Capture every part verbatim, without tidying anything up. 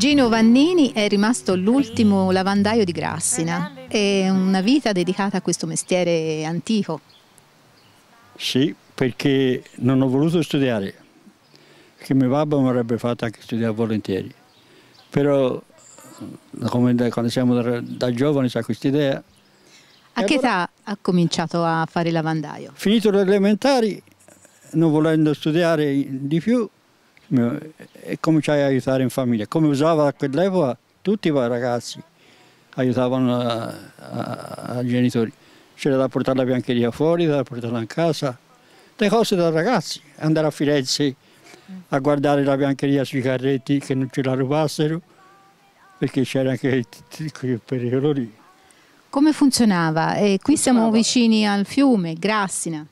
Gino Vannini è rimasto l'ultimo lavandaio di Grassina. È una vita dedicata a questo mestiere antico. Sì, perché non ho voluto studiare, perché mio babbo mi avrebbe fatto anche studiare volentieri. Però, come da, quando siamo da, da giovani, sa questa idea. A che età ha cominciato a fare il lavandaio? Finito le elementari, non volendo studiare di più, e cominciai a aiutare in famiglia. Come usava a quell'epoca, tutti i ragazzi aiutavano ai genitori. C'era da portare la biancheria fuori, da portarla in casa, le cose da ragazzi. Andare a Firenze a guardare la biancheria sui carretti che non ce la rubassero, perché c'era anche quel pericolo lì. Come funzionava? E qui siamo vicini al fiume, Grassina.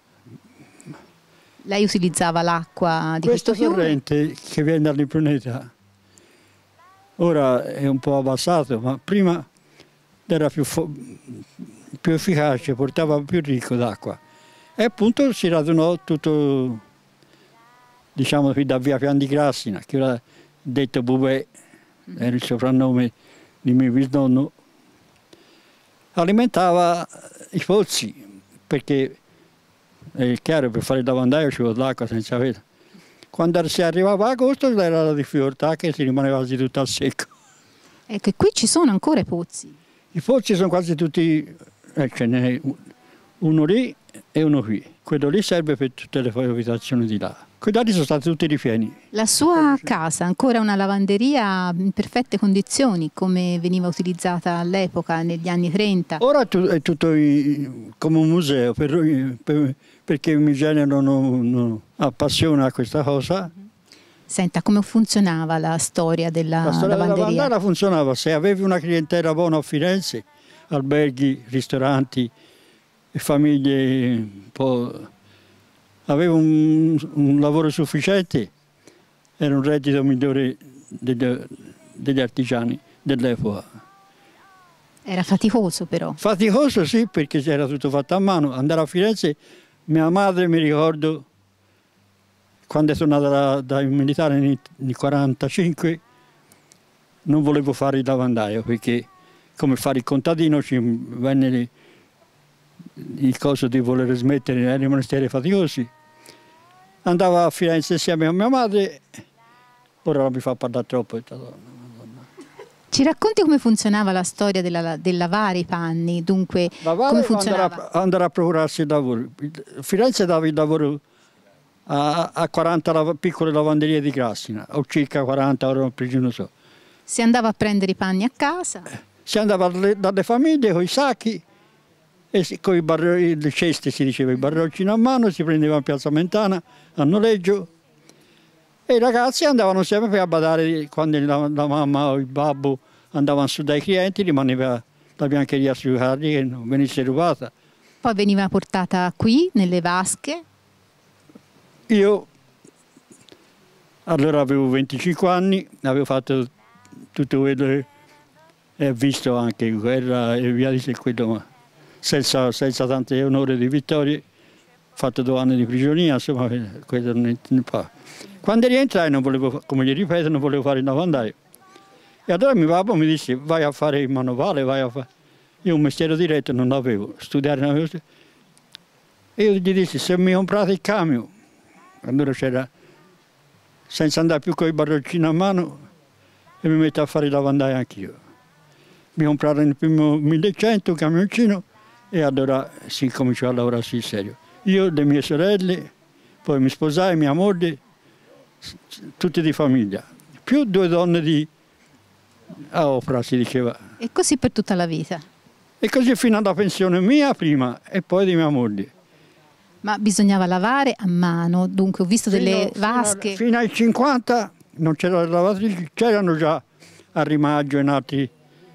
Lei utilizzava l'acqua di questo fiume? Questa corrente che viene dall'Impruneta ora è un po' abbassato, ma prima era più, più efficace, portava più ricco d'acqua. E appunto si radunò tutto, diciamo, qui da via Pian di Grassina, che era detto Bubè, era il soprannome di mio bisnonno. Alimentava i pozzi, perché è chiaro, per fare il lavandaio ci vuole l'acqua senza vela. Quando si arrivava a agosto era la difficoltà che si rimaneva quasi tutto al secco. Ecco, e qui ci sono ancora i pozzi? I pozzi sono quasi tutti, eh, ce n'è uno lì e uno qui. Quello lì serve per tutte le abitazioni di là. Quelli altri sono stati tutti ripieni. La sua casa ha ancora una lavanderia in perfette condizioni, come veniva utilizzata all'epoca, negli anni trenta? Ora è tutto come un museo, per, per, perché mi generano appassiona a questa cosa. Senta, come funzionava la storia della lavanderia? La storia lavanderia? della lavanderia funzionava, se avevi una clientela buona a Firenze, alberghi, ristoranti, famiglie un po'... aveva un, un lavoro sufficiente, era un reddito migliore degli, degli artigiani dell'epoca. Era faticoso però? Faticoso sì, perché era tutto fatto a mano. Andare a Firenze, mia madre mi ricordo, quando è tornata da, dai militari nel, nel quarantacinque, non volevo fare il lavandaio, perché come fare il contadino ci venne il coso di voler smettere, erano monasteri faticosi. Andavo a Firenze insieme a mia madre, ora non mi fa parlare troppo. Ci racconti come funzionava la storia della, del lavare i panni, dunque lavare come funzionava? funzionava? Andare a, andare a procurarsi il lavoro. Firenze dava il lavoro a, a quaranta lava, piccole lavanderie di Grassina, o circa quaranta, ora non so. Si andava a prendere i panni a casa? Si andava dalle, dalle famiglie con i sacchi, e con i barri, le ceste si diceva, i barroncini a mano, si prendeva in Piazza Mentana a noleggio e i ragazzi andavano sempre a badare quando la, la mamma o il babbo andavano su dai clienti, rimaneva la biancheria sui carri che non venisse rubata. Poi veniva portata qui nelle vasche? Io allora avevo venticinque anni, avevo fatto tutto quello e ho visto anche guerra e via di quello, ma senza, senza tante onore di vittorie, ho fatto due anni di prigionia, insomma, quello non fa. Quando rientrai, non volevo, come gli ripeto, non volevo fare il lavandaio. E allora mio babbo mi disse, vai a fare il manovale, vai a fare... Io un mestiere diretto non l'avevo, studiare non avevo. E io gli dissi, se mi comprate il camion, allora c'era, senza andare più con i barroncini a mano, e mi metto a fare il lavandaio anch'io. Mi comprarono il primo millecento, un camioncino, e allora si cominciò a lavorare sul serio. Io, le mie sorelle, poi mi sposai, mia moglie, tutti di famiglia, più due donne di a opera, si diceva. E così per tutta la vita? E così fino alla pensione mia prima e poi di mia moglie. Ma bisognava lavare a mano, dunque ho visto fino, delle vasche... Fino, a, fino ai cinquanta non c'era la lavatrice, c'erano già a Rimaggio e altri,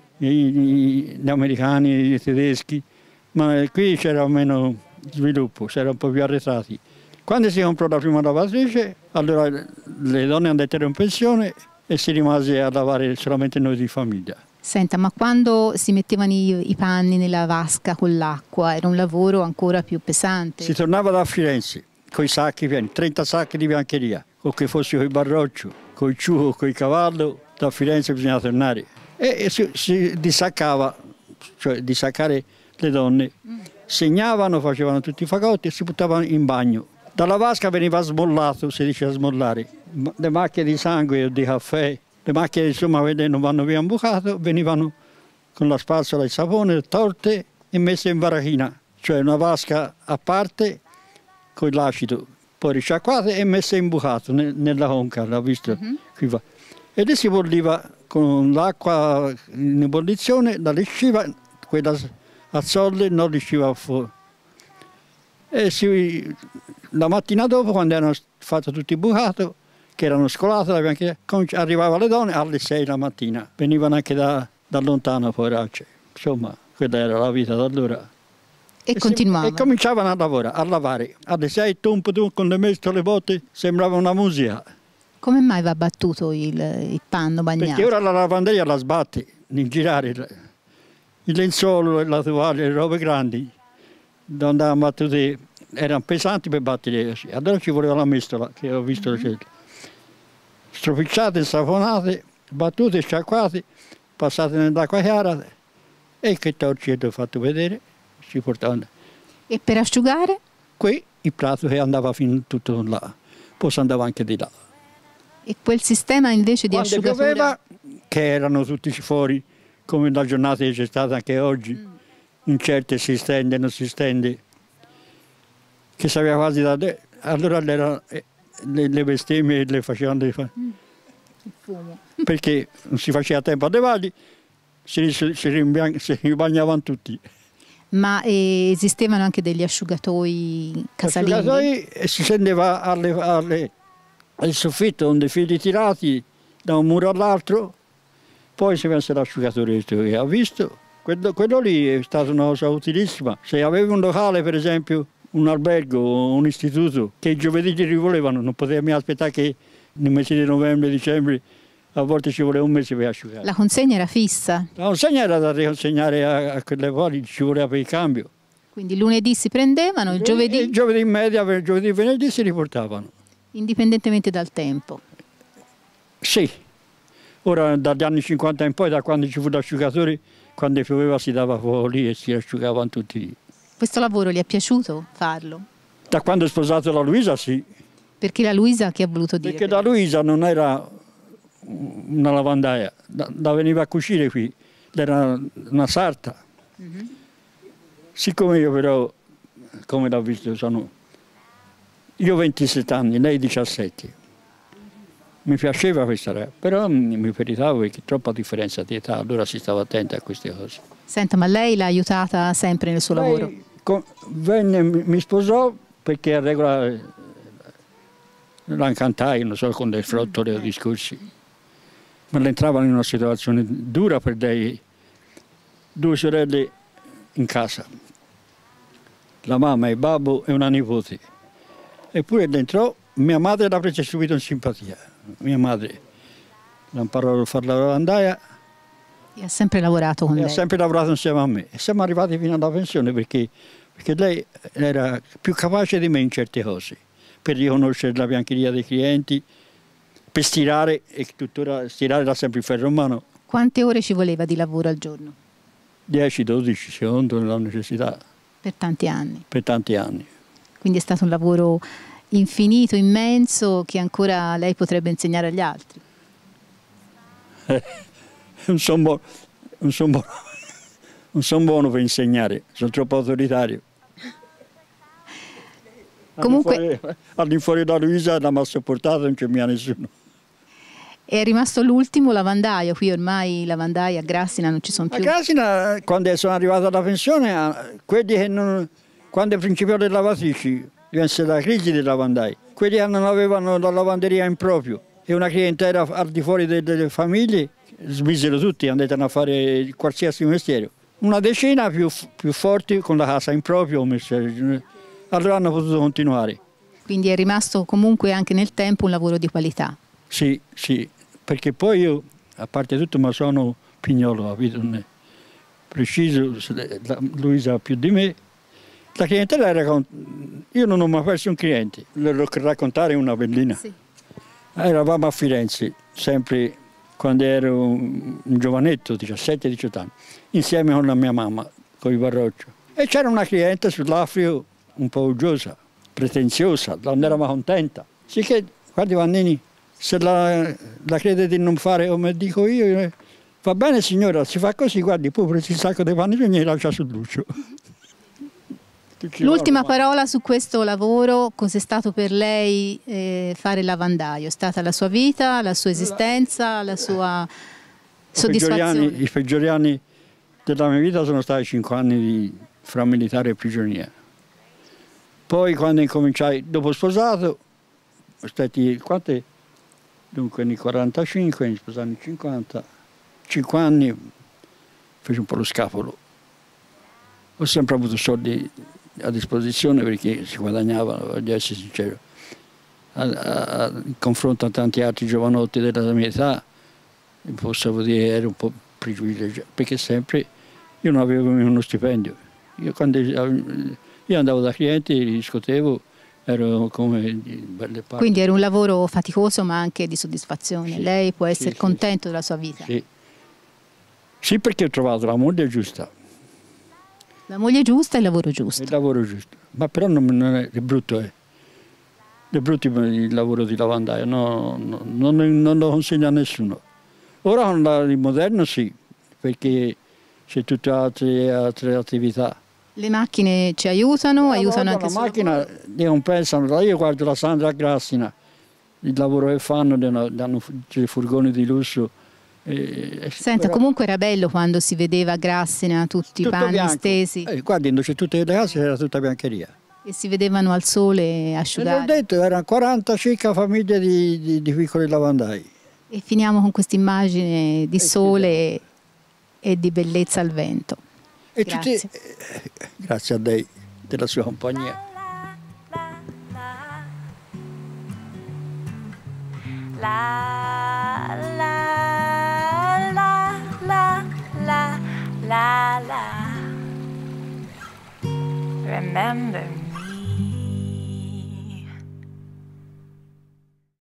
gli americani, i tedeschi, ma qui c'era meno sviluppo, c'era un po' più arretrati. Quando si comprò la prima lavatrice, allora le donne andarono in pensione e si rimase a lavare solamente noi di famiglia. Senta, ma quando si mettevano i, i panni nella vasca con l'acqua, era un lavoro ancora più pesante? Si tornava da Firenze con i sacchi pieni, trenta sacchi di biancheria, o che fosse con i barroccio, con il ciuco, con il cavallo, da Firenze bisognava tornare. E, e si, si dissaccava, cioè dissaccare le donne, mm. segnavano, facevano tutti i fagotti e si buttavano in bagno. Dalla vasca veniva smollato, si diceva smollare, le macchie di sangue o di caffè, le macchie insomma non vanno via imbucato, venivano con la spazzola e il sapone tolte e messe in barachina, cioè una vasca a parte con l'acido, poi risciacquate e messe in bucato nella conca, l'ho visto mm-hmm. qui va. E lì si bolliva con l'acqua in ebollizione, la lisciva, quella a zolle non lisciva fuori. E si, la mattina dopo, quando erano fatto tutto il bucato, che erano scolate, arrivavano le donne alle sei la mattina, venivano anche da, da lontano, poveracce. Insomma, quella era la vita da allora. E, e continuavano. E cominciavano a lavorare, a lavare. Alle sei, tum, tum, con le mestole, le botte, sembrava una musica. Come mai va battuto il, il panno bagnato? Perché ora la lavanderia la sbatti, in girare il, il lenzuolo, la tovaglia, le robe grandi, dove andavano battute, erano pesanti per battere. Allora ci voleva la mestola, che ho visto mm-hmm. stropicciate, saponate, battute, sciacquate, passate nell'acqua chiara e che torcetto ho fatto vedere, si portavano. E per asciugare? Qui il prato che andava fino tutto là, poi si andava anche di là. E quel sistema invece di Quando asciugatura? pioveva, che erano tutti fuori, come la giornata che c'è stata anche oggi, mm. in certe si stende, non si stende, che sapeva quasi da... Allora le, le, le bestemmie le facevano... Le fa... mm. Il fumo. Perché non si faceva tempo a levarli, si, si, si, rimbian... si ribagnavano tutti. Ma eh, esistevano anche degli asciugatoi casalinghi? Asciugatoi e si scendeva alle... alle al soffitto con dei fili tirati da un muro all'altro, poi si messe l'asciugatore che ha visto. Quello, quello lì è stata una cosa utilissima. Se avevi un locale, per esempio, un albergo, un istituto, che i giovedì ti rivolevano, non potevi aspettare che nel mese di novembre, dicembre, a volte ci voleva un mese per asciugare. La consegna era fissa? La consegna era da riconsegnare a, a quelle quali ci voleva per il cambio. Quindi lunedì si prendevano, il giovedì? Il giovedì in media, per il giovedì e venerdì si riportavano. Indipendentemente dal tempo? Sì, ora dagli anni cinquanta in poi, da quando ci fu l'asciugatore, quando pioveva si dava fuori lì e si asciugavano tutti. Questo lavoro gli è piaciuto farlo? Da quando è sposato la Luisa sì. Perché la Luisa che ha voluto dire? Perché la Luisa non era una lavandaia, la veniva a cucire qui, era una sarta. Mm-hmm. Siccome io però, come l'ho visto, sono... Io ho ventisette anni, lei diciassette. Mi piaceva questa roba, però mi meritavo perché troppa differenza di età, allora si stava attenta a queste cose. Senta, ma lei l'ha aiutata sempre nel suo lei lavoro? Con, venne, mi sposò perché a regola la incantai, non so, con dei frottoli o discorsi. Ma l'entravano in una situazione dura per lei, due sorelle in casa, la mamma, il babbo e una nipote. Eppure dentro mia madre l'ha presa subito in simpatia. Mia madre l'ha imparato a fare la lavandaia. E ha sempre lavorato con e lei? Ha sempre lavorato insieme a me. E siamo arrivati fino alla pensione perché, perché lei era più capace di me in certe cose. Per riconoscere la biancheria dei clienti, per stirare, e tuttora stirare era sempre il ferro in mano. Quante ore ci voleva di lavoro al giorno? dieci dodici secondo la necessità. Per tanti anni? Per tanti anni. Quindi è stato un lavoro infinito, immenso, che ancora lei potrebbe insegnare agli altri. Eh, non sono buono, non son buono, non son buono per insegnare, sono troppo autoritario. Comunque, all'infuori da Luisa la mi ha sopportato, non c'è mica nessuno. È rimasto l'ultimo lavandaio, qui ormai i lavandai a Grassina non ci sono più. A Grassina, quando sono arrivato alla pensione, quelli che non... Quando è principiò le lavatrici, divenne la crisi dei lavandai. Quelli che non avevano la lavanderia in proprio e una clientela al di fuori delle famiglie, smisero tutti, andarono a fare qualsiasi mestiere. Una decina più, più forti con la casa in proprio, allora hanno potuto continuare. Quindi è rimasto comunque anche nel tempo un lavoro di qualità? Sì, sì, perché poi io, a parte tutto, ma sono pignolo, capito? Preciso, Luisa più di me. La clientela era... Con... Io non ho mai perso un cliente, lo raccontare una bellina. Sì. Eravamo a Firenze, sempre quando ero un, un giovanetto, diciassette diciotto anni, insieme con la mia mamma, con i Barroccio. E c'era una cliente sull'Afrio un po' uggiosa, pretenziosa, non era mai contenta. Sicché, guardi Vannini, se la, la crede di non fare come dico io, eh, va bene signora, si fa così, guardi, poi presi il sacco di panni e mi lascia sull'uscio. L'ultima parola su questo lavoro, cos'è stato per lei eh, fare lavandaio? È stata la sua vita, la sua esistenza, la sua soddisfazione? I peggiori anni della mia vita sono stati cinque anni di, fra militare e prigionia. Poi quando incominciai, dopo sposato, stati quante? Dunque nel quarantacinque, mi sposai nel cinquanta, cinque anni, feci un po' lo scapolo. Ho sempre avuto soldi a disposizione perché si guadagnava, voglio essere sincero. A, a, in confronto a tanti altri giovanotti della mia età, possiamo dire ero un po' privilegiato, perché sempre io non avevo uno stipendio. Io, quando, io andavo da clienti, li riscuotevo, ero come belle parti. Quindi era un lavoro faticoso ma anche di soddisfazione. Sì, lei può essere sì, contento sì, della sua vita? Sì. Sì, perché ho trovato la moglie giusta. La moglie giusta e il lavoro giusto. Il lavoro giusto, ma però non, non è, è brutto, eh. È brutto il lavoro di lavandaio, no, no, non, non lo consiglio a nessuno. Ora con la, il moderno sì, perché c'è tutte altre, altre attività. Le macchine ci aiutano, la aiutano anche la macchina, io penso, io guardo la Sandra Grassina, il lavoro che fanno, danno dei furgoni di lusso. Eh, Senta, però, comunque era bello quando si vedeva a Grassina tutti i panni bianco, stesi. Eh, guardi, c'è tutte le case, era tutta biancheria. E si vedevano al sole asciugare. L'ho detto, erano quaranta circa famiglie di, di, di piccoli lavandai. E finiamo con questa immagine di sole e, e di bellezza al vento. E grazie. Tutti, eh, grazie a lei della sua compagnia. La, la, la, la, la, la, la. Remember me.